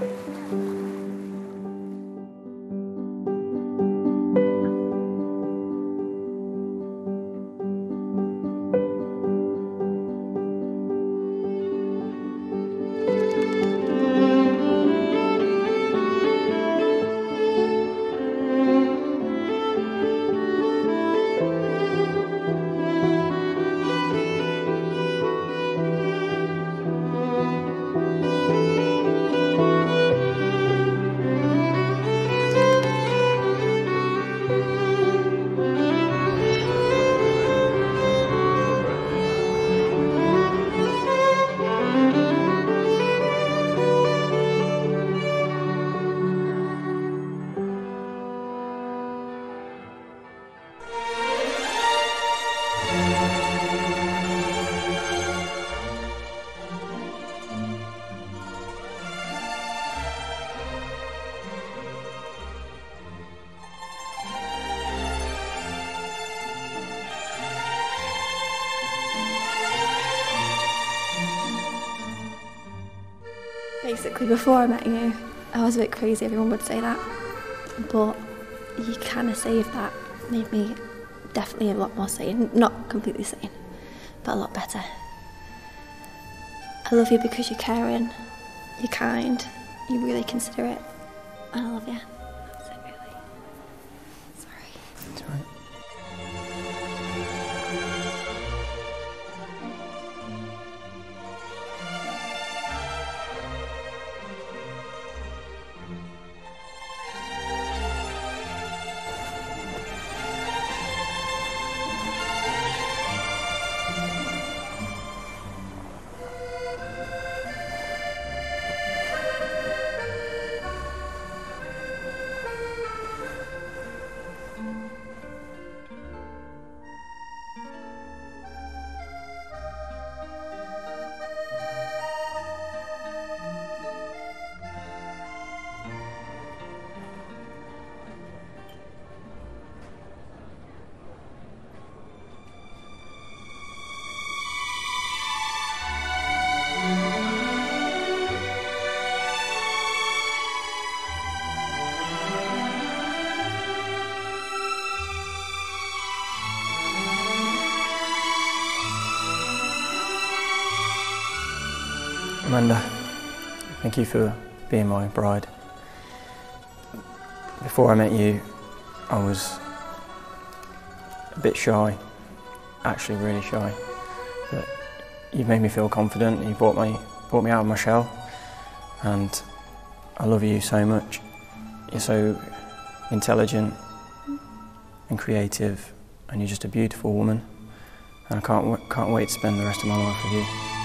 Basically, before I met you, I was a bit crazy, everyone would say that. But you kind of saved that, made me definitely a lot more sane. Not completely sane, but a lot better. I love you because you're caring, you're kind, you're really considerate, and I love you. That's it, really. Sorry. It's all right. Amanda, thank you for being my bride. Before I met you, I was a bit shy, actually really shy. But you've made me feel confident, you brought me out of my shell, and I love you so much. You're so intelligent and creative, and you're just a beautiful woman, and I can't wait to spend the rest of my life with you.